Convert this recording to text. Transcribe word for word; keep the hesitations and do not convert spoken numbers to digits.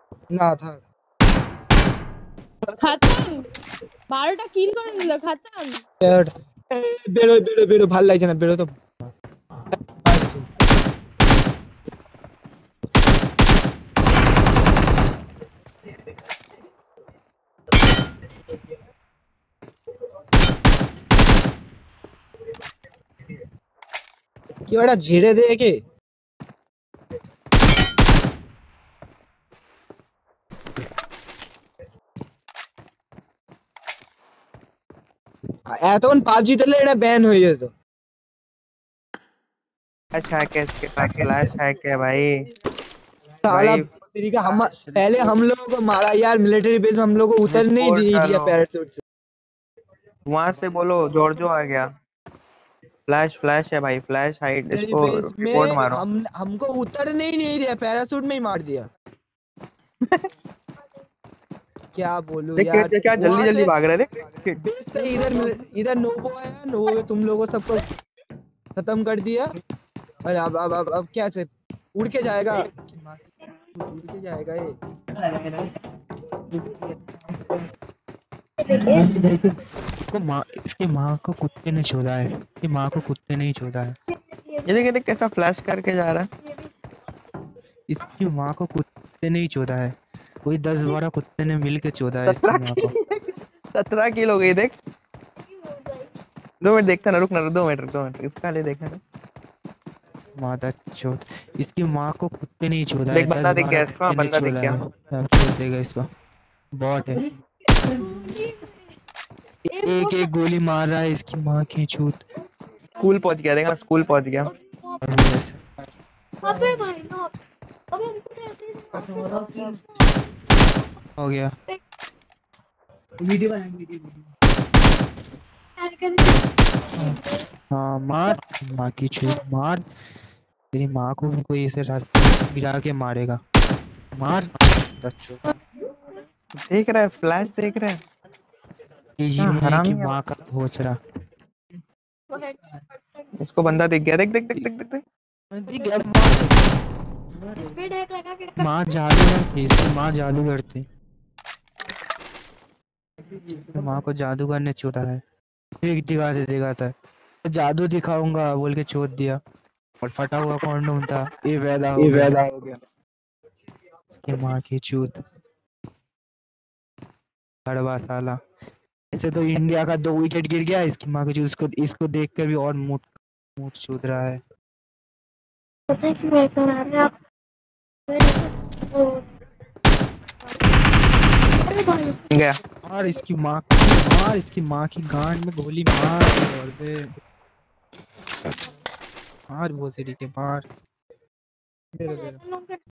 না থাক খতম বারোটা কিল করে নিল খতম বেরো বেরো বেরো ভাল লাগছে না বেরো তো কি ওটা ঝেড়ে দে একে এতক্ষণ পাবজি তেলে এটা ব্যান হয়ে যেত फ्लैश है क्या इसके पास फ्लैश है क्या भाई साला भाई तेरी का हम पहले हम लोगों को मारा यार मिलिट्री बेस में हम लोगों को उतर नहीं रिपोर्ट दी- दिया डालो पैराशूट से वहां से बोलो जॉर्जो आ गया फ्लैश फ्लैश है भाई फ्लैश हाइट मिलिट्री इसको बेस रिपोर्ट में मारो हम हमको उतरने ही नहीं दिया पैराशूट में ही मार दिया क्या बोलूं देख यार क्या क्या जल्दी वहां जल्दी से भाग रहे थे बेस से इधर मिल- इधर नोबो आया नोबो में तुम लोगों सबको खत्म कर दिया और अब अब अब, अब क्या से उड़ के जाएगा उड़ के जाएगा ये इसको माँ इसकी माँ को कुत्ते ने छोड़ा है इसकी माँ को कुत्ते ने ही छोड़ा है ये देख ये देख कैसा फ्लैश करके जा रहा है इसकी माँ को कुत्ते ने ही छोड़ा है कोई दस बारह कुत्ते ने मिल के छोड़ा है इसकी माँ को सत्रह किल हो गई देख दो मिनट देखता ना रुक ना दो मिनट दो मिनट इसका ले देखना ना माता चोद इसकी माँ को कुत्ते ने ही छोड़ा है देख बंदा दस दिख गया बारह इसको कुत्ते ने बंदा दिख छोड़ा गया है अब छोड़ देगा इसको बहुत है एक एक गोली मार रहा है इसकी माँ की छूत स्कूल पहुंच गया देखा स्कूल पहुंच गया अबे भाई ना अबे हमको तो ऐसे ही हो गया वीडियो बना वीडियो हाँ मार माँ की छूत मार तेरी माँ को भी कोई ऐसे रास्ते गिरा के मारेगा मार बच्चों देख रहा है फ्लैश देख रहा है बीजीएमआई की हरामी है माँ का भोसड़ा इसको बंदा दिख गया देख देख देख देख देख देख स्पीड हैक लगा के माँ जादूगर थी इसकी माँ जादूगर थी माँ को जादूगर ने चोदा है एक दिखा से दिखा था तो जादू दिखाऊंगा बोल के चोद दिया और फटा हुआ कॉन्डोम था ये वैदा हो गया हो गया इसकी माँ की चूत हड़वा साला ऐसे तो इंडिया का दो विकेट गिर गया इसकी माँ की चूत इसको इसको देख कर भी और मूड मूड चूद रहा है पता है कि मैं करा रहा आप अरे भाई गया और इसकी माँ मार इसकी माँ की गांड में गोली मार और दे मार वो सीढ़ी के मार बेरो बेरो